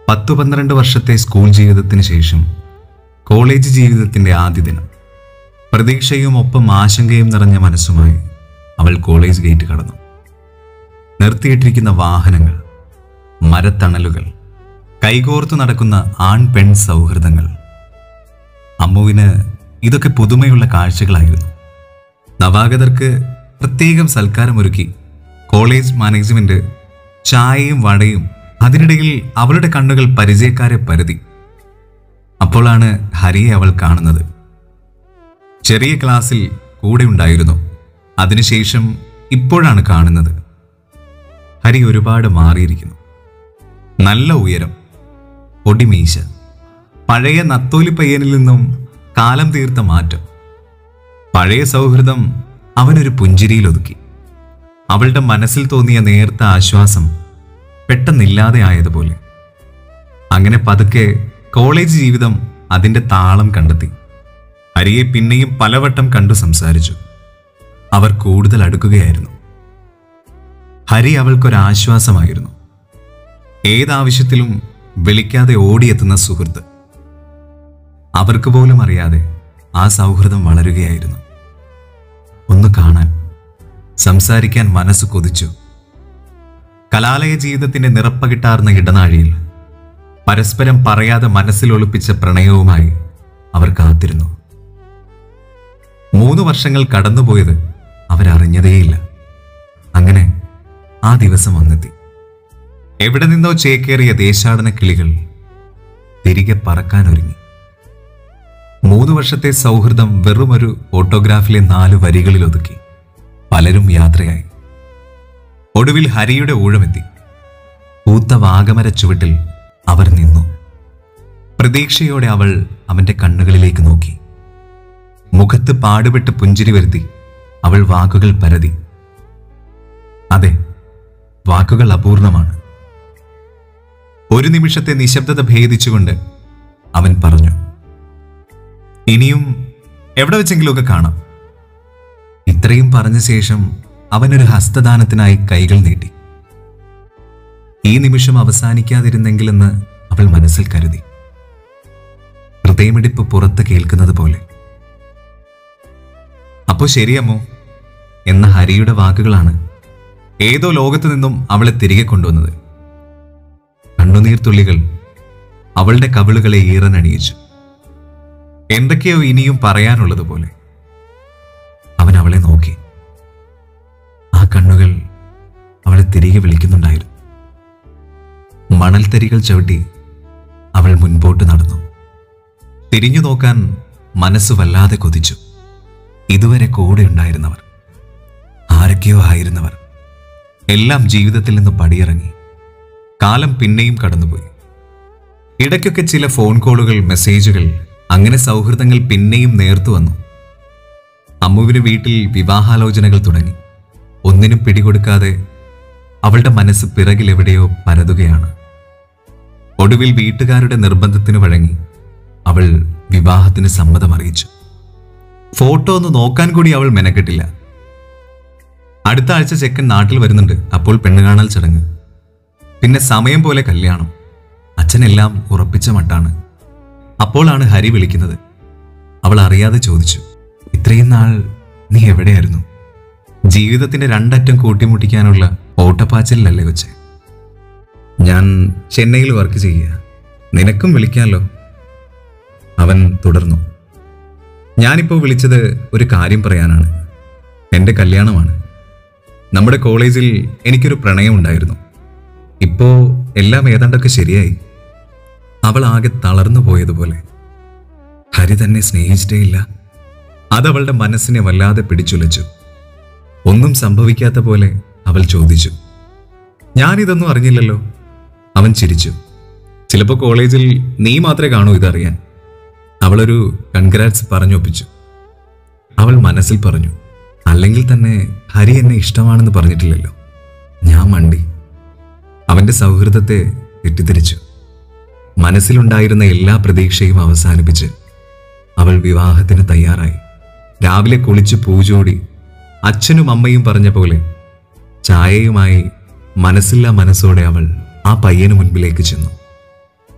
10-12 വർഷത്തെ സ്കൂൾ ജീവിതത്തിന് ശേഷം കോളേജ് ജീവിതത്തിന്റെ ആദ്യ ദിനം. പ്രതീക്ഷയും ഒപ്പം ആശങ്കയും നിറഞ്ഞ മനസ്സുമായി അവൾ കോളേജ് ഗേറ്റ് കടന്നു. നിർത്തിയിട്ടിരിക്കുന്ന വാഹനങ്ങൾ, മരത്തണലുകൾ, കൈകോർത്തു നടക്കുന്ന ആൺ പെൺ സൗഹൃദങ്ങൾ. അമ്മുവിന് ഇതൊക്കെ പുതുമയുള്ള കാഴ്ചകളായിരുന്നു. നവാഗതർക്ക് പ്രത്യേകം സൽക്കാരമൊരുക്കി കോളേജ് മാനേജ്മെന്റ് ചായയും വടയും. അതിനിടയിൽ അവളുടെ കണ്ണുകൾ പരിചയക്കാരെ പരതി. അപ്പോഴാണ് ഹരിയെ അവൾ കാണുന്നത്. ചെറിയ ക്ലാസ്സിൽ കൂടെ ഉണ്ടായിരുന്നു. അതിനുശേഷം ഇപ്പോഴാണ് കാണുന്നത്. ഹരി ഒരുപാട് മാറിയിരിക്കുന്നു. നല്ല ഉയരം, പൊടിമീശ, പഴയ നത്തോലി പയ്യനിൽ നിന്നും കാലം തീർത്ത മാറ്റം. പഴയ സൗഹൃദം അവനൊരു പുഞ്ചിരിയിൽ ഒതുക്കി. അവളുടെ മനസ്സിൽ തോന്നിയ നേർത്ത ആശ്വാസം പെട്ടെന്നില്ലാതെ ആയതുപോലെ. അങ്ങനെ പതുക്കെ കോളേജ് ജീവിതം അതിന്റെ താളം കണ്ടെത്തി. ഹരിയെ പിന്നെയും പലവട്ടം കണ്ടു സംസാരിച്ചു. അവർ കൂടുതൽ അടുക്കുകയായിരുന്നു. ഹരി അവൾക്കൊരാശ്വാസമായിരുന്നു. ഏതാവശ്യത്തിലും വിളിക്കാതെ ഓടിയെത്തുന്ന സുഹൃത്ത്. അവർക്ക് പോലും അറിയാതെ ആ സൗഹൃദം വളരുകയായിരുന്നു. ഒന്ന് കാണാൻ, സംസാരിക്കാൻ മനസ്സ് കൊതിച്ചു. കലാലയ ജീവിതത്തിന്റെ നിറപ്പകിട്ടാർന്ന ഇടനാഴിയിൽ പരസ്പരം പറയാതെ മനസ്സിൽ ഒളിപ്പിച്ച പ്രണയവുമായി അവർ കാത്തിരുന്നു. 3 വർഷങ്ങൾ കടന്നുപോയത് അവരറിഞ്ഞതേയില്ല. അങ്ങനെ ആ ദിവസം വന്നെത്തി. എവിടെ നിന്നോ ചേക്കേറിയ ദേശാടന കിളികൾ തിരികെ പറക്കാനൊരുങ്ങി. 3 വർഷത്തെ സൗഹൃദം വെറുമൊരു ഓട്ടോഗ്രാഫിലെ 4 വരികളിൽ ഒതുക്കി പലരും യാത്രയായി. ഒടുവിൽ ഹരിയുടെ ഊഴമെത്തി. പൂത്ത വാഗമര ചുവട്ടിൽ അവർ നിന്നു. പ്രതീക്ഷയോടെ അവൾ അവന്റെ കണ്ണുകളിലേക്ക് നോക്കി. മുഖത്ത് പാടുപെട്ട് പുഞ്ചിരി വരുത്തി അവൾ വാക്കുകൾ പരതി. അതെ, വാക്കുകൾ അപൂർണമാണ്. ഒരു നിമിഷത്തെ നിശബ്ദത ഭേദിച്ചുകൊണ്ട് അവൻ പറഞ്ഞു, ഇനിയും എവിടെ വെച്ചെങ്കിലുമൊക്കെ കാണാം. ഇത്രയും പറഞ്ഞ ശേഷം അവനൊരു ഹസ്തദാനത്തിനായി കൈകൾ നീട്ടി. ഈ നിമിഷം അവസാനിക്കാതിരുന്നെങ്കിലെന്ന് അവൾ മനസ്സിൽ കരുതി. ഹൃദയമിടിപ്പ് പുറത്ത് കേൾക്കുന്നത് പോലെ. അപ്പോ ശരിയമ്മോ എന്ന ഹരിയുടെ വാക്കുകളാണ് ഏതോ ലോകത്തു നിന്നും അവളെ തിരികെ കൊണ്ടുവന്നത്. കണ്ണുനീർത്തുള്ളികൾ അവളുടെ കവിളുകളെ ഈറനണിയിച്ചു. എന്തൊക്കെയോ ഇനിയും പറയാനുള്ളതുപോലെ. അവൻ അവളെ നോക്കി. ആ കണ്ണുകൾ അവളെ തിരികെ വിളിക്കുന്നുണ്ടായിരുന്നു. മണൽത്തരികൾ ചവിട്ടി അവൾ മുൻപോട്ട് നടന്നു. തിരിഞ്ഞു നോക്കാൻ മനസ്സ് വല്ലാതെ കൊതിച്ചു. ഇതുവരെ കൂടെ ഉണ്ടായിരുന്നവർ, ആരൊക്കെയോ ആയിരുന്നവർ, എല്ലാം ജീവിതത്തിൽ നിന്ന് പടിയിറങ്ങി. കാലം പിന്നെയും കടന്നുപോയി. ഇടയ്ക്കൊക്കെ ചില ഫോൺ കോളുകൾ, മെസ്സേജുകൾ, അങ്ങനെ സൗഹൃദങ്ങൾ പിന്നെയും നേർത്തു വന്നു. അമ്മുവിന് വീട്ടിൽ വിവാഹാലോചനകൾ തുടങ്ങി. ഒന്നിനും പിടികൊടുക്കാതെ അവളുടെ മനസ്സ് പിറകിലെവിടെയോ പരതുകയാണ്. ഒടുവിൽ വീട്ടുകാരുടെ നിർബന്ധത്തിന് വഴങ്ങി അവൾ വിവാഹത്തിന് സമ്മതമറിയിച്ചു. ഫോട്ടോ ഒന്ന് നോക്കാൻ കൂടി അവൾ മെനക്കെട്ടില്ല. അടുത്ത ആഴ്ച ചെക്കൻ നാട്ടിൽ വരുന്നുണ്ട്. അപ്പോൾ പെണ്ണുകാണൽ ചടങ്ങ്, പിന്നെ സമയം പോലെ കല്യാണം. അച്ഛനെല്ലാം ഉറപ്പിച്ച മട്ടാണ്. അപ്പോഴാണ് ഹരി വിളിക്കുന്നത്. അവൾ അറിയാതെ ചോദിച്ചു, ഇത്രയും നാൾ നീ എവിടെയായിരുന്നു? ജീവിതത്തിന്റെ 2 അറ്റം കൂട്ടിമുട്ടിക്കാനുള്ള ഓട്ടപ്പാച്ചിലല്ലേ കൊച്ചെ? ഞാൻ ചെന്നൈയിൽ വർക്ക് ചെയ്യുക. നിനക്കും വിളിക്കാമല്ലോ. അവൻ തുടർന്നു, ഞാനിപ്പോൾ വിളിച്ചത് ഒരു കാര്യം പറയാനാണ്. എൻ്റെ കല്യാണമാണ്. നമ്മുടെ കോളേജിൽ എനിക്കൊരു പ്രണയം ഉണ്ടായിരുന്നു. ഇപ്പോൾ എല്ലാം ഏതാണ്ടൊക്കെ ശരിയായി. അവൾ ആകെ തളർന്നു പോയതുപോലെ. ഹരി തന്നെ സ്നേഹിച്ചിട്ടേയില്ല. അതവളുടെ മനസ്സിനെ വല്ലാതെ പിടിച്ചുലച്ചു. ഒന്നും സംഭവിക്കാത്ത പോലെ അവൾ ചോദിച്ചു, ഞാനിതൊന്നും അറിഞ്ഞില്ലല്ലോ. അവൻ ചിരിച്ചു. ചിലപ്പോൾ കോളേജിൽ നീ മാത്രമേ കാണൂ ഇതറിയാൻ. അവളൊരു കൺഗ്രാറ്റ്സ് പറഞ്ഞൊപ്പിച്ചു. അവൾ മനസ്സിൽ പറഞ്ഞു, അല്ലെങ്കിൽ തന്നെ ഹരി എന്നെ ഇഷ്ടമാണെന്ന് പറഞ്ഞിട്ടില്ലല്ലോ. ഞാൻ മണ്ടി. അവന്റെ സൗഹൃദത്തെ തെറ്റിദ്ധരിച്ചു. മനസ്സിലുണ്ടായിരുന്ന എല്ലാ പ്രതീക്ഷയും അവസാനിപ്പിച്ച് അവൾ വിവാഹത്തിന് തയ്യാറായി. രാവിലെ കുളിച്ച് പൂജോടി അച്ഛനും അമ്മയും പറഞ്ഞ പോലെ ചായയുമായി മനസ്സില്ലാ മനസ്സോടെ അവൾ ആ പയ്യന് മുൻപിലേക്ക് ചെന്നു.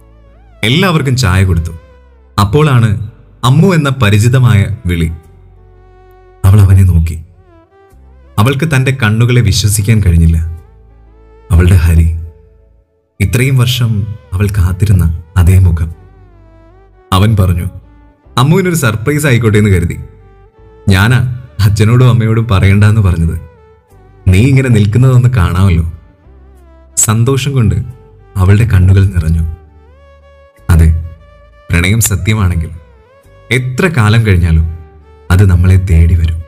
എല്ലാവർക്കും ചായ കൊടുത്തു. അപ്പോഴാണ് അമ്മു എന്ന പരിചിതമായ വിളി. അവൾ അവനെ നോക്കി. അവൾക്ക് തൻ്റെ കണ്ണുകളെ വിശ്വസിക്കാൻ കഴിഞ്ഞില്ല. അവളുടെ ഹരി, ഇത്രയും വർഷം അവൾ കാത്തിരുന്ന അതേ മുഖം. അവൻ പറഞ്ഞു, അമ്മുവിനൊരു സർപ്രൈസ് ആയിക്കോട്ടെ എന്ന് കരുതി. ഞാനാ അച്ഛനോടും അമ്മയോടും പറയണ്ടെന്ന് പറഞ്ഞത്. നീ ഇങ്ങനെ നിൽക്കുന്നതൊന്ന് കാണാമല്ലോ. സന്തോഷം കൊണ്ട് അവളുടെ കണ്ണുകൾ നിറഞ്ഞു. അതെ, പ്രണയം സത്യമാണെങ്കിൽ എത്ര കാലം കഴിഞ്ഞാലും അത് നമ്മളെ തേടി വരും.